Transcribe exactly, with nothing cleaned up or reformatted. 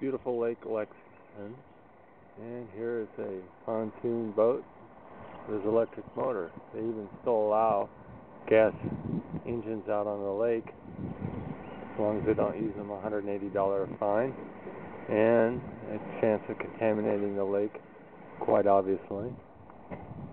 beautiful Lake Lexington, and here is a pontoon boat with electric motor. They even still allow gas engines out on the lake as long as they don't use them. one hundred eighty dollar fine and a chance of contaminating the lake, quite obviously.